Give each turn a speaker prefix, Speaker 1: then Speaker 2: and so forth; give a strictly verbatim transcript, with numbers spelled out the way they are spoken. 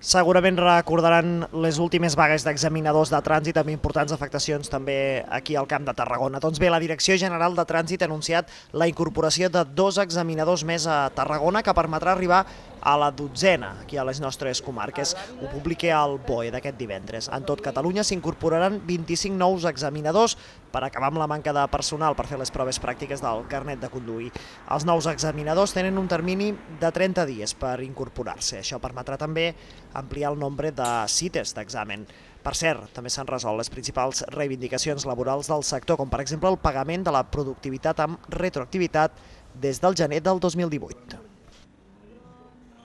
Speaker 1: Segurament recordaran les últimes vagues d'examinadors de trànsit amb importants afectacions també aquí al Camp de Tarragona. Doncs bé, la Direcció General de Trànsit ha anunciat la incorporació de dos examinadors més a Tarragona que permetrà arribar a la dotzena aquí a les nostres comarques. Ho publica el B O E d'aquest divendres. En tot Catalunya s'incorporaran vint-i-cinc nous examinadors per acabar amb la manca de personal per fer les proves pràctiques del carnet de conduir. Els nous examinadors tenen un termini de trenta dies per incorporar-se. Això permetrà també ampliar el nombre de cites d'examen. Per cert, també s'han resolt les principals reivindicacions laborals del sector, com per exemple el pagament de la productivitat amb retroactivitat des del gener del dos mil divuit.